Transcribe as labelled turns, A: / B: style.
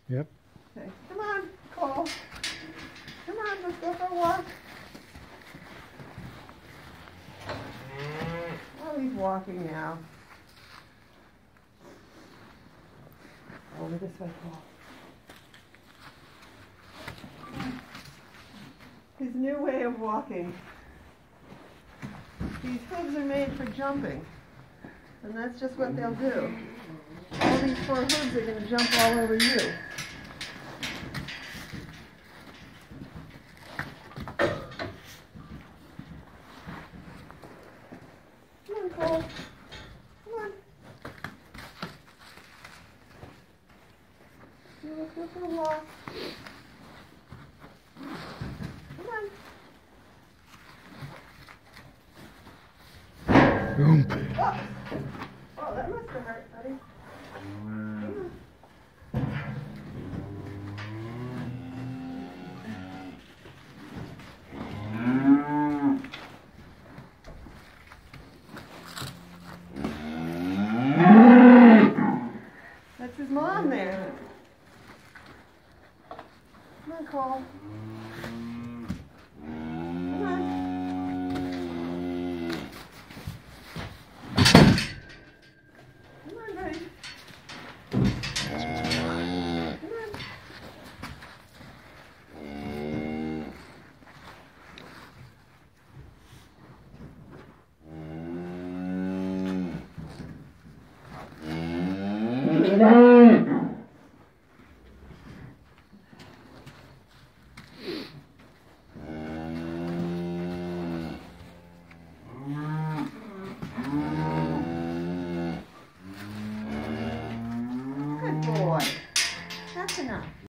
A: Yep.
B: Okay. Come on, Cole. Come on, let's go for a walk. Oh, he's walking now. Over this way, Cole. His new way of walking. These hooves are made for jumping. And that's just what they'll do. All these 4 hooves are going to jump all over you. Come on, Cole. Come on. Let's go for a walk. Come on.
A: Boom.
B: Oh, oh, that must have hurt, buddy. That's his mom there. Come on, Cole. Come on. Come on, buddy. Come on. Good boy. That's enough.